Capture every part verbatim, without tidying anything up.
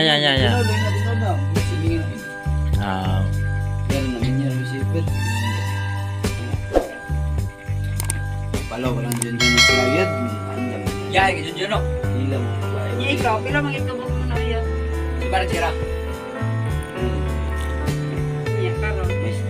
Ya, ya, ya. Dinod na dinod na. Silingin. Ah. Yan na niya receiver. Palo ko lang dyan dyan sa layad. Ya, ay dyan dyan no. Ilang. Ya, ikaw, pila mga itubog mo na yan. Si Barjera. Ya, karon.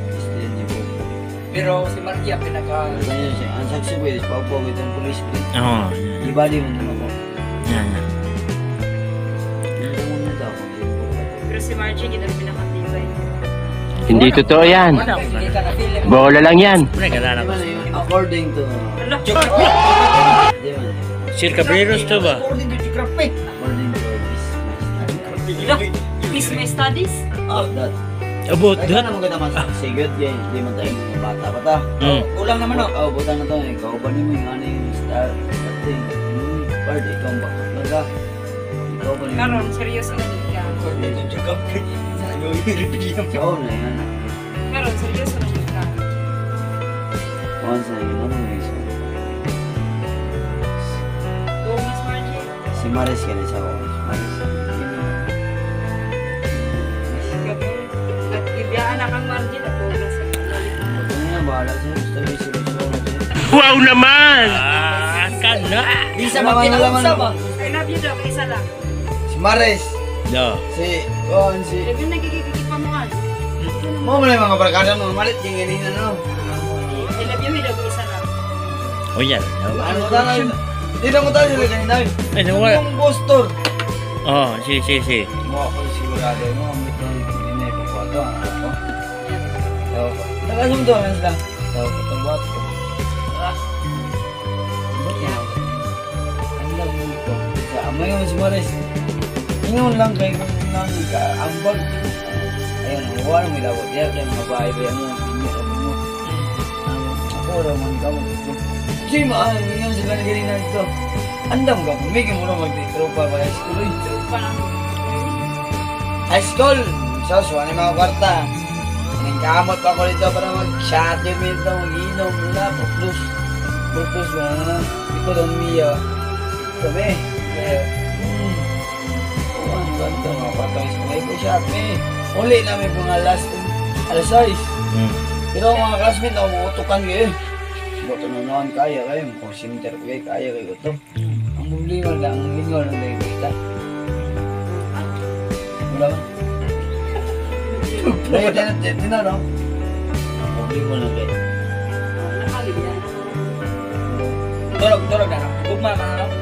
Pero si Margia pinaka... Kaya siya, ang saksi ko is paupo kita ng police. Oo. Ibali mo naman ako. Yan, yan. Hindi mo na daw. Pero si Margie, kita na pinakatibay. Hindi totoo yan. Hindi ka na feel mo. Bola lang yan. Pre, kalala ko. According to... Ala, Di ba? Sir Cabreros to ba? According to Geography. According to this. ala, miss my studies? Oh, that. About Ay, that? kaya naman kita mas sigod yan. Hindi man tayo mga bata pa ta. Hmm. Kulang naman no. Oh, buta na to. Ikaw ba niyo yung ano yung star? Starting. Yung part, ikaw ang bakit na ka. Ikaw ba niyo? Karon, seryoso na din ka. According to Geography. Sayo yung repeat mo. Oo na yan. Karon, seryoso na din ka. Once na yun. Ano yung isa? Oo, Miss Margie. Si Maris ka na siya. Si Maris. At ibiyaan na kang Margie, ako na sa kanalit mo. Ano yan? Bahala siya. Gusto niyo sila siya. Wow naman! Ah, kana. Di sa mga kinausap ah. I love you daw, isa lang. Si Maris. No. Si... Oh, si... Sabi na nagkikikipamuhan. Mo mo na yung mga barkada mo. Malit yung ganyan na no. I love you daw, isa lang. Oh, yan. Ano mo tayo? Hindi na mo tayo sila ganyan. Ay, nawala. Yung booster. Oh, si, si, si. Mo ako sigurado mo. Ang bit ng hindi ko pa ito. Ako. Nakasum to. Ano sila? Tao ko ito. Ba't ko? Ah. Ba't yan ako? Ang love mo ito. Sa amay mo si Maris. Ingon lang kayo kung lang ka-ambag. Ayun, ang wala mo ilawag. Yan, kaya mga bahay-bahay mo. Pinyo ka mo. Ako raman ka mo. Sige maan, ingon sila na galing na ito. Andam ka po. May kimura mag-tropa ba high school? Tropa lang. High school! So, suwan yung mga kwarta. Nagkamot pa ko rito para mag-shot yung minto, mag-inom muna. Puplus. Puplus ba na? Iko doon miya. Kami. Kaya, hmm. Oh, ang ganda mga kwarta. May ko shot me. Uli namin po nga last alas sais. Hmm. Pero ang mga classmate ako muutukan kayo eh. Boto na naman kaya kayo. Kung simter ko kayo, kaya kayo ito. Ang problema lang, ang lingol lang kayo kita. Wala ba? Dahil din din na no? Ang problema lang kayo. Nakaligyan. Dorog, dorog na no. Gugma ka na no.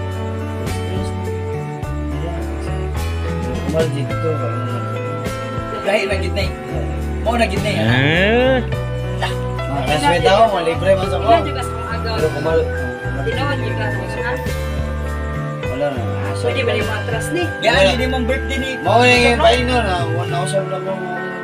Kumal dito. Dahil na gitna eh. Mo na gitna eh. Ah. Mga classmate ako, mga libre man sa ko. Ilan juga sa mga agaw. Pero kumal. Tinawad yung klase mo, ha? Wala na. Pwede ba yung matras ni? Yan, hindi mong birthday ni... Mao na yung paino na. One hour lang ko.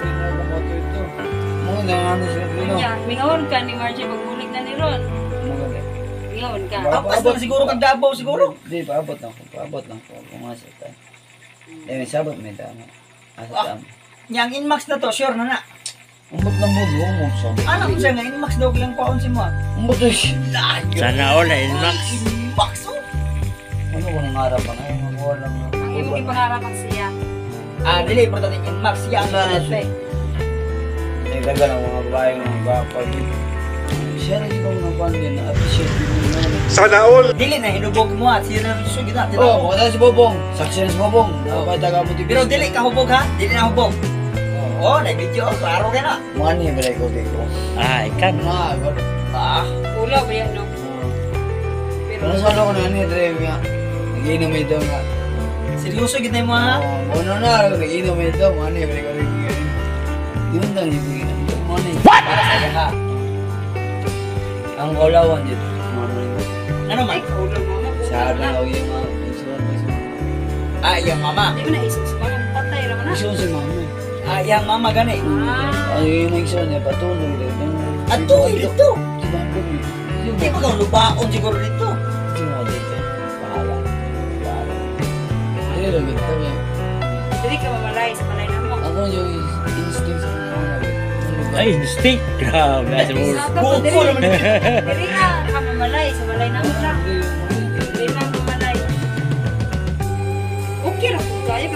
Mao na ano sila dito. Kanya, mingawon ka ni Margie pagbulig na ni Ron. Mingawon ka. Tapos na siguro kag Davao siguro. Hindi, paabot lang ko. Paabot lang ko. Pumasok tayo. Eh, may sabot may dama. Asa Ah. dama. Yang Inmax na to, sure na na. Umbot lang mo, mo sa. Ano ko siya nga, Inmax daw lang paon si mo. Umbot to siya. Sana all na Inmax. Inmax oh. Ano ko nang harapan? Ay, mga lang. Ang iyong ipangarapan siya. Ah, dili, pero dati Inmax yan. Eh, ganda ng mga babae, mga bapag. Siya na ikaw ng pandin na appreciate mo na. Sana all! Dili na, hinubog mo at sila na sugi na. Oo, oh, si Bobong. Saksi na si Bobong. Nakapay taga mo tibis. Pero dili ka hubog ha? Dili na hubog. Oo, na-video. Klaro ka na. Mga niya, balay ko dito. Ah, ikan. Mga, agad. Ah, Ulaw ba yan, no? Pero, Pero sa ano ko na niya, drive nga. Nag-inom ito nga. seryoso gitna mo ha? Oo, ano na, nag-inom ito. Mga niya, balay ko dito. Yun lang yung bigyan. Mga niya. What? Ha? Ang kaulawan dito. Mga niya. Ano man? ulaw mo na. Sa araw lang yung mga isuwan ko sa Ah, yung mama. Hindi mo na isip sa mga patay naman na. isuwan si mama. Ah, yung mama gani. Ah, Ay, yung mga isuwan niya, patuloy dito. Ato, dito. Diba, Hindi pa kang lubaon siguro dito. Hindi mo dito. Bahala. Bahala. Hindi lang ito. hindi ka mamalay sa malay na mo. Ako yung instinct sa mga ano. Ay, steak. Grabe. Nasa mo. Buko naman dito. Hindi ka ka mamalay sa malay na mo lang. Hindi lang mamalay. Okay lang kung kaya ka makakon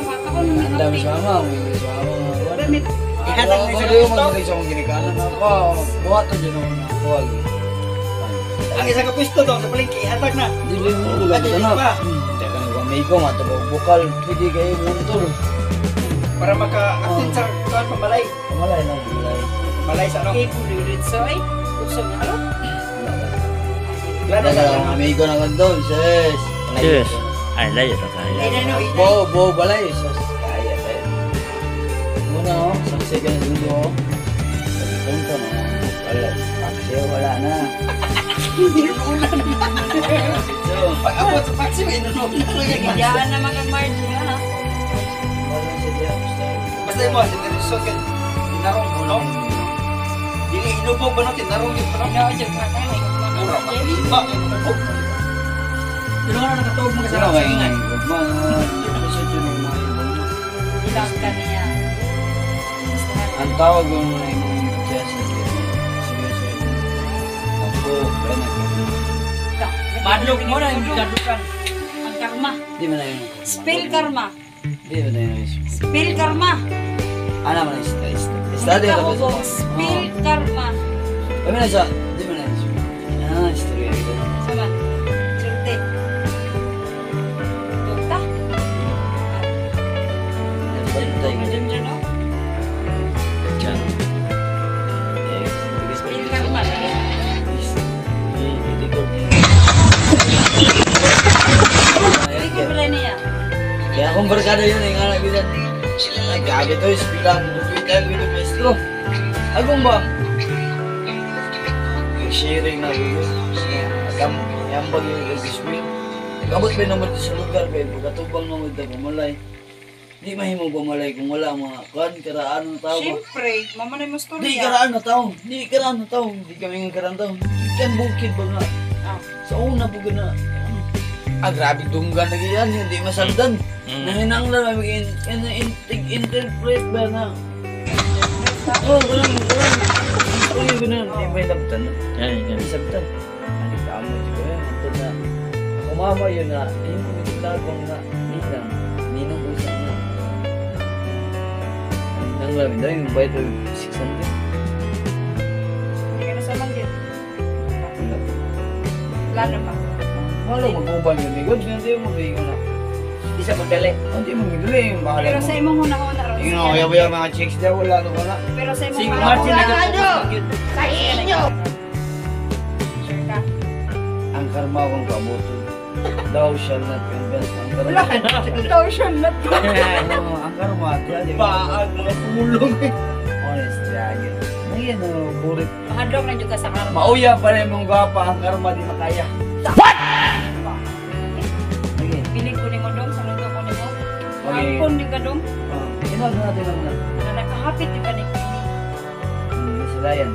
Ang dami sa ama, may sa ama mga buwan. Damit. Ihatag na Ako sa rin gusto. magiging sa akong ginikanan ako. Buhat na dyan ako na kuwag. Ang isa ka pwesto doon sa palengke, ihatag na. Hindi ba yung ulo Adi, na? ba? Teka na ba, may ko matabang bukal. Pwede kayo motor. Para maka-attend sa kuhan pamalay. Pamalay na, pamalay. Pamalay sa ano? Okay, pulirit. So, ay, usog na ron. Lalo Teka sa lang, ano? amigo na gandun, sis. Yes. Ay, layo na Ay, kaya. na, no, ina. Bo, bo, balay, sis. Kaya, kaya. Muna, oh, saksi ka na dulo, oh. Sabi punto, no. Wala, saksi, wala na. So, Pag abot sa taxi, may inunog na lang yan. Higayaan naman kang Margie, ha? wala siya diya, basta. Basta yung mga sinirusot ka, tinarong mo, no? Dili inubog ba no? Tinarong yung parang Ino, joke na tayo. mura pa. Iba, inubog. Pero nga nakatawag mo Sino kasama sa kayo ingay. nga, gugma, kasi dyan ang mga ibon. Ilang ka niya. Ang tawag yung mga ibon dyan sa seryoso yun. Ako, kaya na. Madlok mo na yung bigadukan. Ang karma. Di ba na yun? Spill karma. Di ba na yun? Spill karma. Ano man yung study Hindi ka ka ba? ubog. Spill karma. Kami na siya, di ba na yun? Ah, istorya ito. Saman. Surte. Tukta. Bantay ka dyan. Diyan dyan, no? Diyan. Spill karma. Hindi ko pala niya. Kaya akong barkada yun, yung anak ko dyan. Nagkagi to, ispilang, twitter, video, maestro. Agong ba? Sharing na video. Agam, yambag yung nag-spill. Nag-abot pa naman sa lugar, kaya pagkatubang naman ito pumalay. Di mahimo pumalay kung wala mga kan, karaan ng tao. Siyempre, mama na yung story. Di karaan na tao, di karaan na tao, di kami nga karaan tao. Ikan bukid ba nga? Ah. Sa una po na, ah grabe dunggan na ganyan, hindi masagdan. Mm. Nahinanglan, may mag-interpret ba na? Oo, ganun, ganun. Uy, ganun, di may labtan na. Yan, yan. May sabtan. Ano ka mo, di ko yan, ito na. Ako mama yun na, yun ko naglalabang na, ninang, ninang usap na. Nang labi daw, yung bayad ko six hundred. Hindi ka na sa manggit. Plano pa. Wala, mag-ubal yun, may good, hindi mo mag-iingon na. Di sa magdali. Hindi mo mag-iduli, yung bahala Pero mo. sa imong una-una ron. Yung kaya ba yung mga chicks daw, wala na wala. Pero sa imong Si una-una. Martin na Ano? yun. Sa inyo. Sure ka? Ang karma kong kabuto. Thou shall not invest. Ang karma. Wala ka na. Ikaw siya na to. Oo, ang karma. Baan, mga pumulong. Honest, yagin. Ngayon, oh, burit. Mahadlok na dyan ka sa karma. Mauya pa rin mong gwapa. Ang karma di makaya. Sige. Piling ko ni mo dong, sa luto ko ni mo. Okay. Ampon di ka dong. Oh, Tinawag na natin lang na. Na nakahapit di ba ni? Hindi sila yan.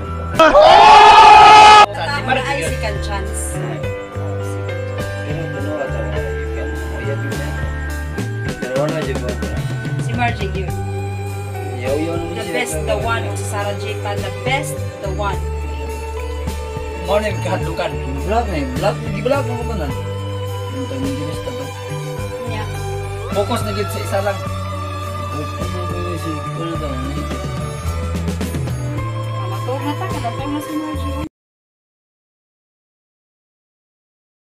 Si Tama Martin ay yun. second chance. Pero tuno ka tawa. Yan, mauya din yan. Pero ano dyan ba? Si Margie yun. Yaw-yaw naman The siya. best, the one. Si Sarah J. Pa, the best, the one. Mo na yung kahadlukan. Black na yun. Black. Di black mo ko na. Yung tayo ng ginis na to. Niya. Focus na gid sa isa lang. Ano ba yun si Kulda? Matog na ta, kalatog na si Margie.